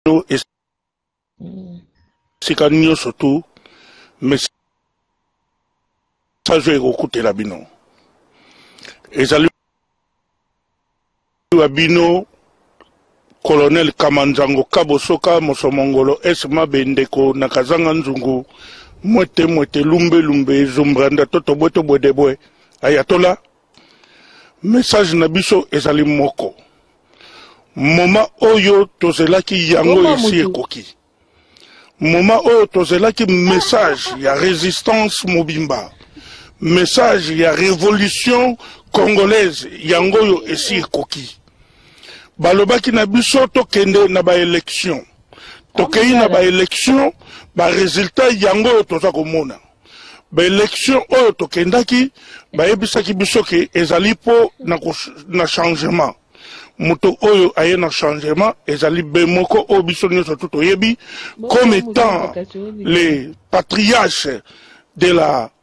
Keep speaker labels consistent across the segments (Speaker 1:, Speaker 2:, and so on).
Speaker 1: esika nyonso tu message ekokutela bino ezali wa bino Colonel Kamanzango Kabosoka Mosomongolo Esma Bendeko Nakazanga Nzungu mwete lumbe zumbranda toto bwedebwe ayatola message na biso ezali moko moma oyo tozelaki yango esi ekoki moma oyo tozelaki message ya résistance mobimba message ya révolution congolaise yango oyo esi ekoki balobaki na biso tokende na ba élection tokei na ba élection ba résultat yango oyo toza komona ba élection oyo tokendaki bayebisaki biso ke ezali po na changement moto oyo aye na changement ezali bemoko oyo biso nyonso tu toyebi comme étant les patriarches de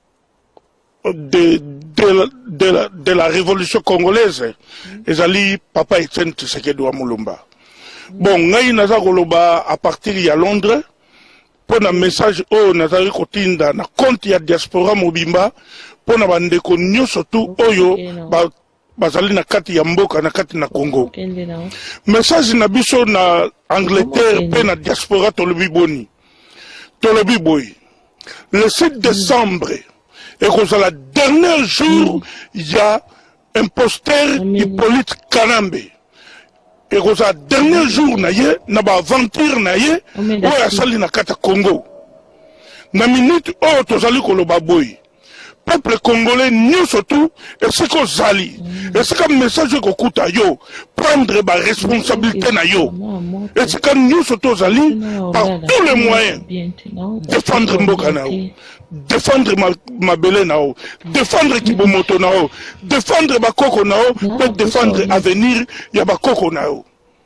Speaker 1: la révolution congolaise ezali papa Etienne Tshisekedi wa Mulumba. Bon ngai naza koloba à partir ya Londres pour un message oyo nazali kotinda na compte ya diaspora mobimba pour na bandeko nyonso tu oyo bazali na kati ya mboka na kati na Congo. Message na biso na Angleterre pe na diaspora tolobi boni tolobi boy le 7 décembre et que le dernier jour, il y a un poster Hippolyte Kanambe. Et que le dernier jour, il y a une aventure, il y a une kata Congo. Na minute, oh, tozali kolobaboy. Peuple congolais, nous surtout, et c'est que Zali. Et c'est comme message que kuta yo, prendre ma responsabilité na yo. Et c'est comme nous surtout Zali, par tous les moyens, défendre Mbokanao, défendre Mabele nao, défendre Kibomoto nao, défendre Bakoko nao, pour défendre l'avenir ya Bakoko nao.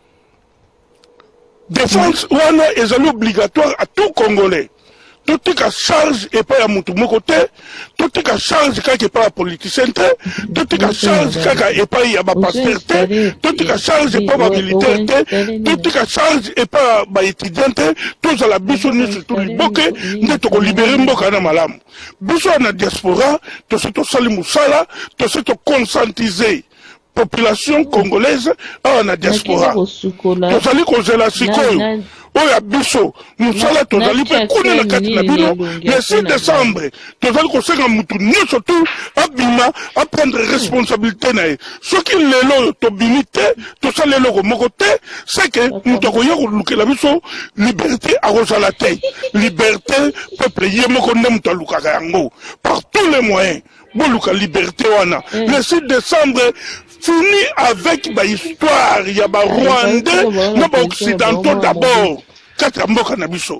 Speaker 1: Défense wana est obligatoire à tout Congolais. Tout est à charge et pas à mon côté, tout est à charge quand il n'y a pas à politicien, tout est à charge quand il n'y a pas à pasteur, tout est à charge et pas à militaire, tout est à charge et pas à étudiant, tout à la bisonne sur tout le bokeh, nous devons libérer Mbokana Malam. Besoin de la diaspora, tout ce que Salim Moussala, tout ce que conscientiser. Population congolaise à la diaspora. Tozali kozela sikoyo. Oya biso, musala tozali pe kune na kati na bino. Le 6 décembre, tozali kosenga mutu nyonso tu abima à prendre responsabilité na ye. Soki lelo tobimi te, tosala lelo moko te, c'est que mutu akoya kolukela biso liberté akozala te. Liberté peuple ye moko nde mutu alukaka yango par tous les moyens. Boluka liberté wana. Le 6 décembre fini avec l'histoire, il y a des Rwandais, les Occidentaux d'abord. Quatre mboka na biso.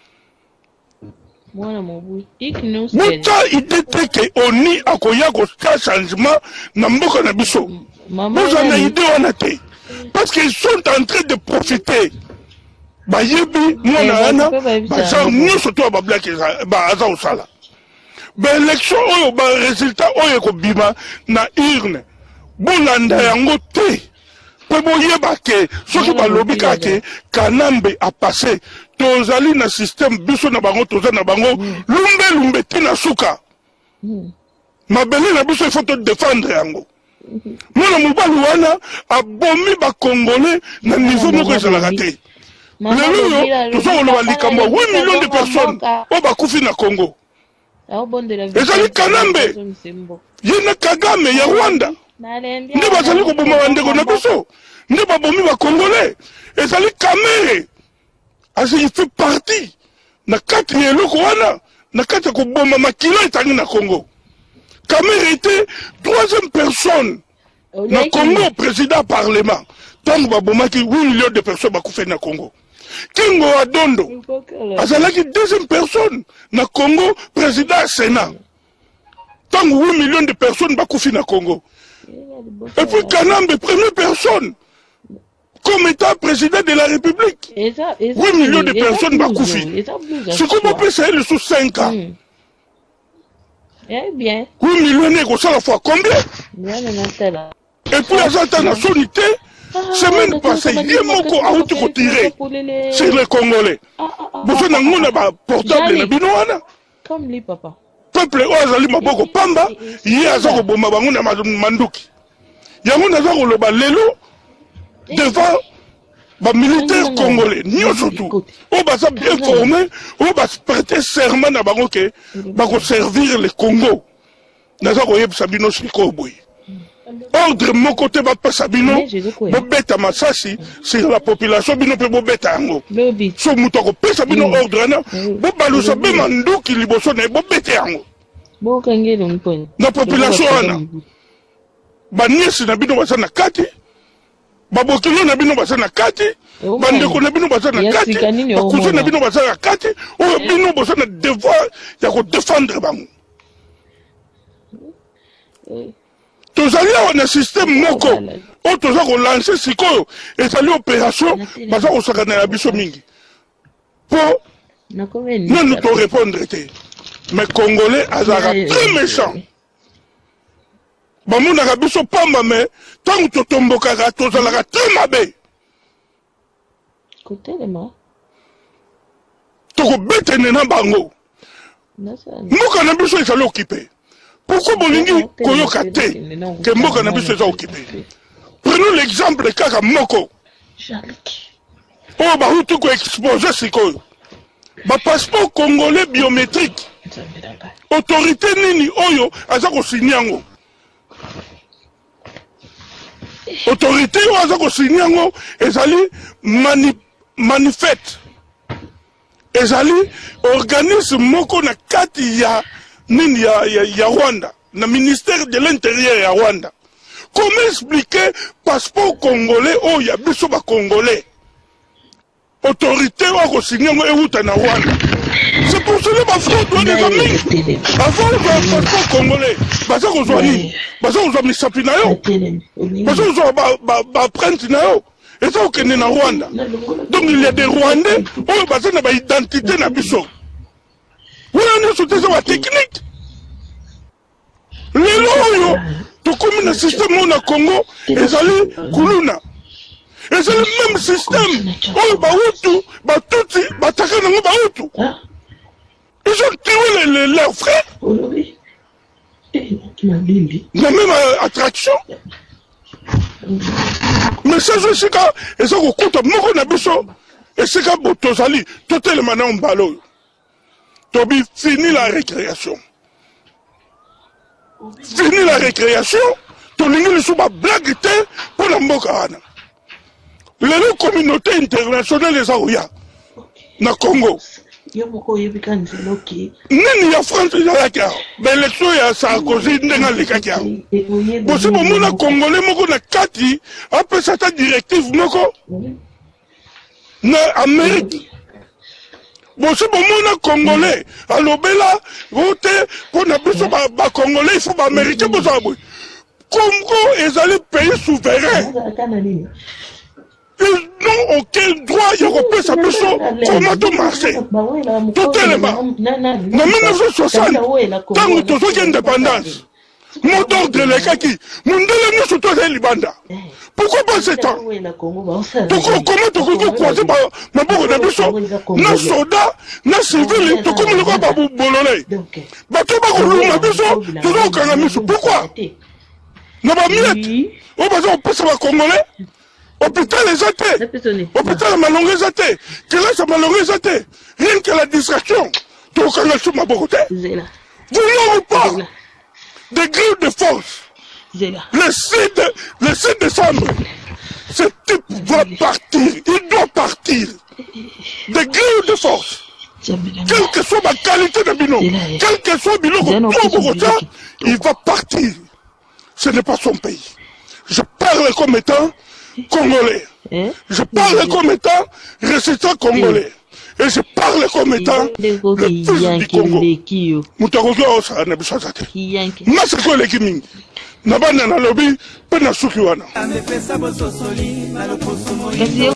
Speaker 1: Muta idée que oni akoya ko changement na mboka na biso. Vous en avez idée wana te. Parce qu'ils sont en train de profiter. Bayebi mona ana, ba nyonso to ba black ba aza osala. Ba élection oyo ba résultat oyo ko bima na urne. Bolanda yango te po boyeba ke soki balobi kake Kanambe a passé tozali na système biso na bango toza na bango lumbe tina suka mabele na biso il faut te défendre yango mwana mobali wana abomi ba congolais na niveau moko ezalaka te lelo toza koloba likambo 8 millions de personnes oyo bakufi na Congo ezali Kanambe ye na Kagame ya Rwanda nde bazali koboma bandeko na biso nde babomi ba congolais ezali Kamere il fait partie na kati ya eloko wana na kati ya koboma makila etangi na Congo. Kamere était 3e personne na Congo président parlement tant babomaki 8 millions de personnes bakufe na Congo. Kingo Adondo azalaki 2e personne na Congo président Sénat tant 8 millions de personnes bakufi na Congo. Et puis Kanambe, première personne, comme étant président de la République. 8 millions de personnes bakoufi. Ce qu'on peut faire sous 5 ans. 8 millions, ça la fois combien? Et puis, à la nationalité, Semaine passée, Yemoko a outu tiré sur les Congolais. Vous n'avez pas portable na binoana.
Speaker 2: Comme lui, papa.
Speaker 1: Peuple Oazali Maboko Pamba, il a zako boma banguna manduki. Yamuna zako loba lelo devant les militaires congolais. Nous surtout. On va être bien formés, on va prêter serment à Bangoke, pour servir le Congo. Nous avons eu Sabino Chikoboui. Ordre mon côté va pas Sabino, bobeta Masasi, c'est la population, bino pe bobeta ango. So mutoko pe Sabino ordre na, bobalu sabe mandu ki liboso na bobeta ango. Na population ana. Baniesi na bino basa na kati, babokilo na bino basa na kati, bandeko na bino basa na kati, bakuso na bino basa na kati, oyo bino basa na devoir ya ko défendre bango. Tozali na système moko o toza ko lancer sikoyo ezali opération baza ko sakana ya biso mingi po non to répondre te mais congolais azaka très méchant bamonaka biso pamba mais tango totombokaka tozalaka très mabe tokobetene na bango mboka na biso ezali occupé. Pourquoi Bolingi Koyoka te que Moko n'a plus occupé? Prenons l'exemple Kaka Moko. Oh, Bahutu ko exposé Sikoyo. Ba passeport congolais biométrique. Autorité nini Oyo, Azako Sinyango. Autorité Oyo Azako Sinyango, Ezali manifeste. Ezali organisme Moko na kati ya. Nini ya Rwanda, na ministère de l'Intérieur ya Rwanda. Comment expliquer passeport congolais ou ya biso ba congolais? Autorité wa ko signer ngo euta na Rwanda. C'est pour cela ba fraude doit des amis. Avant le passeport congolais, baza ko zwani, baza ko zwami sapina yo. Baza ko zwa ba prendre na yo. Et ça au Kenya na Rwanda. Donc il y a des Rwandais ou baza na ba identité na biso. Vous avez une technique. Les lois, tout comme le système au Congo, ils allaient Kuluna. Et c'est le même système. Oh, Baoutou, Batouti, Batakanango Baoutou. Ils ont tué leurs frères. La même attraction. Mais ça, c'est quand ils ont coupé Moko Nabiso. Et c'est quand Botozali, tout est le manan balo. Tobi, fini la récréation. Fini la récréation, ton ligne sous ma blague pour la Mbokana. Les communautés internationales les Aouya, na Congo. Nini ya France ya kia, mais l'élection ya Sarkozy n'enga likakia. Bon c'est bon mon Congolais moko na kati, après cette directive moko na Amérique. Bon, c'est bon, mon Congolais. Alors, Bella, voter pour na biso ba Congolais, il faut ba Américain pour ça. Congo est un pays souverain. Ils n'ont aucun droit européen sa biso comment tout marcher. Totalement. En 1960, tant que tout ça indépendance. Mon ordre les kaki, mon délai nous surtout les Libanda. Pourquoi pas ce temps? Comment tu croiser ma bourre de biso? Na soda, na civil, tu comme le roi Babou Bololé. Bateau Bagoulou, ma biso, tu dois au pourquoi? N'a pas mis. On va dire, on peut savoir Congolais. Hôpital les athées. Hôpital malongé les athées. Que là, ça malongé les athées. Rien que la distraction. Tu as au sur ma bourre. Vous n'avez pas des grilles de force. Le 6 décembre, ce type va partir. Il doit partir. Des grilles de force. Quelle que soit ma qualité de bino, quel que soit bino, il va partir. Ce n'est pas son pays. Je parle comme étant congolais. Je parle comme étant résistant congolais. Et je parle comme étant le fils du Congo. Moutakoki osa na bisazate. Masako leki mingi. Nabana na lobi, pena suki wana.